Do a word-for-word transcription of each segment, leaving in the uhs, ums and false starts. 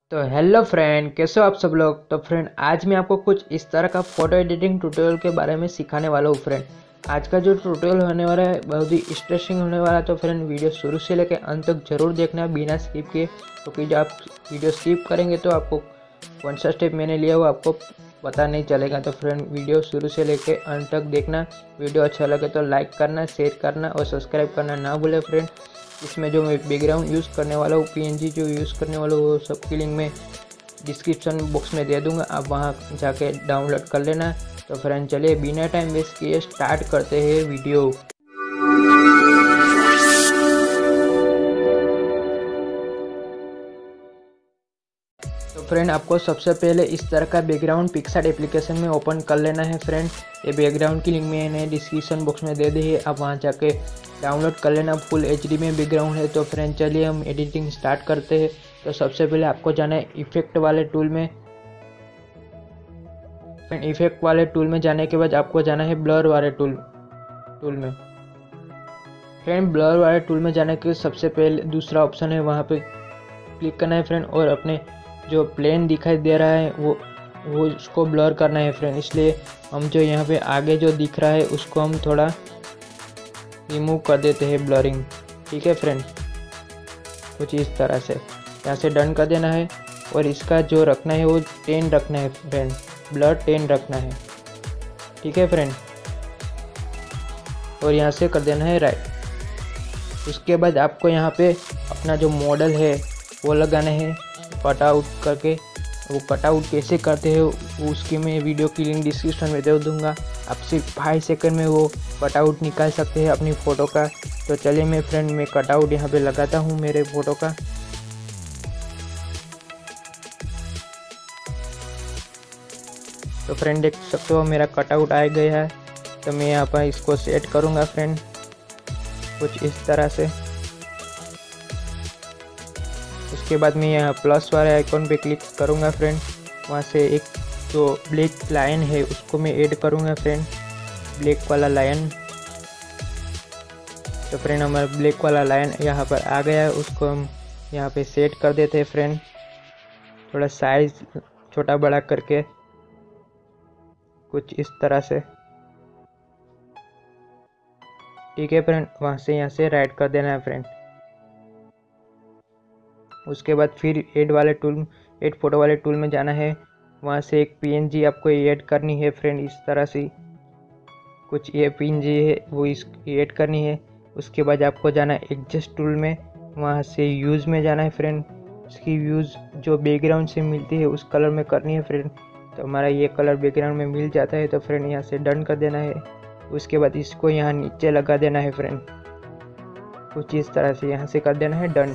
तो hello friend, कैसे हो आप सब लोग। तो फ्रेंड, आज मैं आपको कुछ इस तरह का फोटो एडिटिंग ट्यूटोरियल के बारे में सिखाने वाला हूँ। फ्रेंड, आज का जो ट्यूटोरियल होने वाला है बहुत ही इंटरेस्टिंग होने वाला है। तो फ्रेंड, वीडियो शुरू से लेकर अंत तक जरूर देखना बिना स्किप किए, क्योंकि जब आप वीडियो स्किप करेंगे तो आपको कौन सा स्टेप मैंने लिया वो आपको पता नहीं चलेगा। तो फ्रेंड, वीडियो शुरू से लेकर अंत तक देखना। वीडियो अच्छा लगे तो लाइक करना, शेयर करना और सब्सक्राइब करना ना भूले। फ्रेंड, इसमें जो मैं बैकग्राउंड यूज़ करने वाला हूँ, पीएनजी जो यूज़ करने वाला हूँ, वो सबकी लिंक में डिस्क्रिप्शन बॉक्स में दे दूंगा, आप वहाँ जाके डाउनलोड कर लेना। तो फ्रेंड, चलिए बिना टाइम वेस्ट किए स्टार्ट करते हैं वीडियो। तो फ्रेंड, आपको सबसे पहले इस तरह का बैकग्राउंड पिक्सार्ट एप्लीकेशन में ओपन कर लेना है। फ्रेंड, ये बैकग्राउंड की लिंक मैंने डिस्क्रिप्शन बॉक्स में दे दी है, आप वहाँ जाके डाउनलोड कर लेना। फुल एचडी में बैकग्राउंड है। तो फ्रेंड, चलिए हम एडिटिंग स्टार्ट करते हैं। तो सबसे पहले आपको जाना है इफेक्ट वाले टूल में। फ्रेंड, इफेक्ट वाले टूल में जाने के बाद आपको जाना है ब्लर वाले टूल टूल में। फ्रेंड, ब्लर वाले टूल में जाने के सबसे पहले दूसरा ऑप्शन है, वहाँ पे क्लिक करना है फ्रेंड, और अपने जो प्लेन दिखाई दे रहा है वो वो उसको ब्लर करना है। फ्रेंड, इसलिए हम जो यहाँ पे आगे जो दिख रहा है उसको हम थोड़ा रिमूव कर देते हैं, ब्लरिंग। ठीक है फ्रेंड, कुछ इस तरह से यहाँ से डन कर देना है, और इसका जो रखना है वो टेन रखना है फ्रेंड, ब्लर टेन रखना है। ठीक है फ्रेंड, और यहाँ से कर देना है राइट। उसके बाद आपको यहाँ पे अपना जो मॉडल है वो लगाना है कट आउट करके। वो कट आउट कैसे करते हैं वो उसकी मैं वीडियो की लिंक डिस्क्रिप्शन में दे दूँगा। आप सिर्फ फाइव सेकंड में वो कट आउट निकाल सकते हैं अपनी फ़ोटो का। तो चलिए मैं फ्रेंड मैं कट आउट यहाँ पे लगाता हूँ मेरे फ़ोटो का। तो फ्रेंड, देख सकते हो मेरा कट आउट आ गया है। तो मैं यहाँ पर इसको सेट करूँगा फ्रेंड, कुछ इस तरह से। उसके बाद मैं यहाँ प्लस वाले आइकॉन पे क्लिक करूँगा फ्रेंड, वहाँ से एक जो ब्लैक लाइन है उसको मैं ऐड करूँगा फ्रेंड, ब्लैक वाला लाइन। तो फ्रेंड, हमारा ब्लैक वाला लाइन यहाँ पर आ गया है, उसको हम यहाँ पे सेट कर देते हैं फ्रेंड, थोड़ा साइज छोटा बड़ा करके, कुछ इस तरह से। ठीक है फ्रेंड, वहाँ से यहाँ से राइट कर देना है फ्रेंड। उसके बाद फिर ऐड वाले टूल ऐड फोटो वाले टूल में जाना है, वहाँ से एक पीएनजी आपको ऐड करनी है फ्रेंड, इस तरह से कुछ ये पीएनजी है वो इस ऐड करनी है। उसके बाद आपको जाना है एडजस्ट टूल में, वहाँ से यूज़ में जाना है फ्रेंड, उसकी यूज़ जो बैकग्राउंड से मिलती है उस कलर में करनी है फ्रेंड। तो हमारा ये कलर बैकग्राउंड में मिल जाता है। तो फ्रेंड, यहाँ से डन कर देना है। उसके बाद इसको यहाँ नीचे लगा देना है फ्रेंड, कुछ इस तरह से यहाँ से कर देना है डन।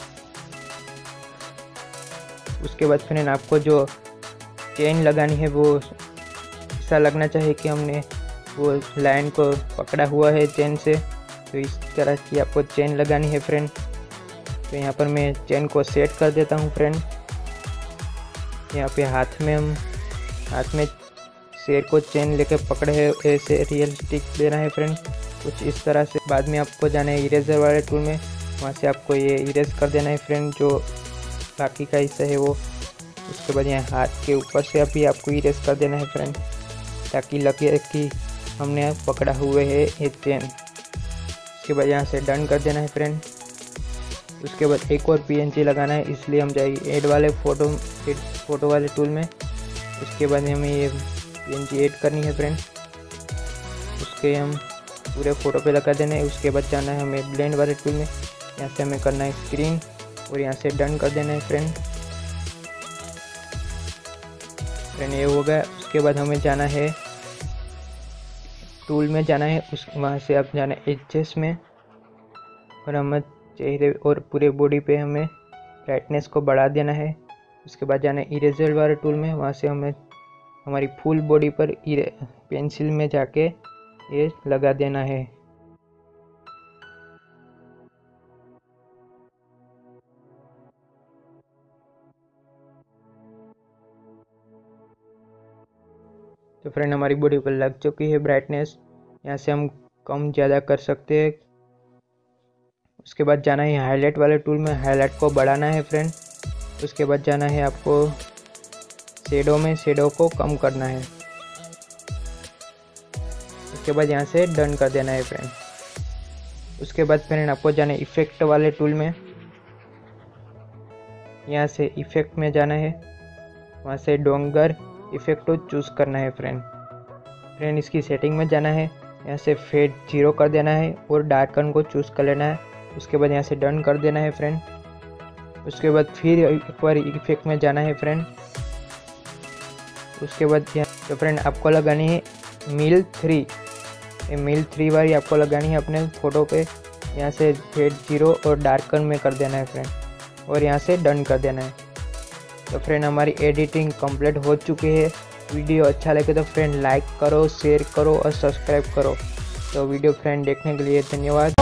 उसके बाद फ्रेंड, आपको जो चेन लगानी है वो ऐसा लगना चाहिए कि हमने वो लाइन को पकड़ा हुआ है चेन से। तो इस तरह की आपको चेन लगानी है फ्रेंड। तो यहाँ पर मैं चेन को सेट कर देता हूँ फ्रेंड। यहाँ पे हाथ में हम हाथ में शेर को चेन लेके पकड़े है, ऐसे रियलिस्टिक देना है फ्रेंड, कुछ इस तरह से। बाद में आपको जाना है इरेजर वाले टूल में, वहाँ से आपको ये इरेज कर देना है फ्रेंड, जो बाकी का हिस्सा है वो। उसके बाद यहाँ हाथ के ऊपर से अभी आपको इरेज कर देना है फ्रेंड, ताकि लगे कि हमने पकड़ा हुए है ये चेन। उसके बाद यहाँ से डन कर देना है फ्रेंड। उसके बाद एक और पीएनजी लगाना है, इसलिए हम जाएंगे ऐड वाले फ़ोटो ऐड फोटो वाले टूल में। उसके बाद हमें ये पीएनजी ऐड करनी है फ्रेंड, उसके हम पूरे फ़ोटो पे लगा देना है। उसके बाद जाना है हमें ब्लेंड वाले टूल में, यहाँ से हमें करना है स्क्रीन, और यहाँ से डन कर देना है फ्रेंड। फ्रेंड, ये हो गया। उसके बाद हमें जाना है टूल में जाना है, उस वहाँ से आप जाना है एडजस्ट में, और हमें चेहरे और पूरे बॉडी पे हमें ब्राइटनेस को बढ़ा देना है। उसके बाद जाना है इरेजर वाले टूल में, वहाँ से हमें हमारी फुल बॉडी पर पेंसिल में जाके ये लगा देना है। तो फ्रेंड, हमारी बॉडी पर लग चुकी है ब्राइटनेस, यहाँ से हम कम ज़्यादा कर सकते हैं। उसके बाद जाना है हाईलाइट वाले टूल में, हाईलाइट को बढ़ाना है फ्रेंड, उसके बाद जाना है आपको शेडो में, शेडो को कम करना है। उसके बाद यहाँ से डन कर देना है फ्रेंड। उसके बाद फ्रेंड आपको जाना है इफेक्ट वाले टूल में, यहाँ से इफेक्ट में जाना है, वहाँ से डोंगर इफेक्ट को चूज़ करना है फ्रेंड। फ्रेंड इसकी सेटिंग में जाना है, यहाँ से फेड जीरो कर देना है और डार्कन को चूज़ कर लेना है। उसके बाद यहाँ से डन कर देना है फ्रेंड। उसके बाद फिर एक बार इफेक्ट में जाना है फ्रेंड। उसके बाद यहाँ तो फ्रेंड आपको लगानी है मिल थ्री, ये मिल थ्री बार आपको लगानी है अपने फ़ोटो पे। यहाँ से फेड जीरो और डार्कन में कर देना है फ्रेंड और यहाँ से डन कर देना है। तो फ्रेंड हमारी एडिटिंग कंप्लीट हो चुकी है। वीडियो अच्छा लगे तो फ्रेंड लाइक करो, शेयर करो और सब्सक्राइब करो। तो वीडियो फ्रेंड देखने के लिए धन्यवाद।